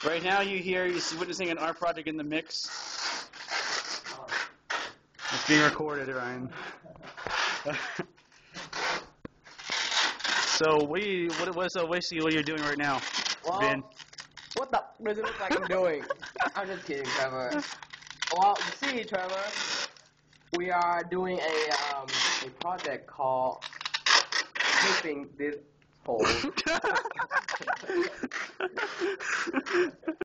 Right now, you're witnessing an art project in the mix. It's being recorded, Ryan. So, what are you doing right now, Well, Ben? what the does it look like I'm doing? I'm just kidding, Trevor. Well, you see, Trevor, we are doing a project called Taping This Hole.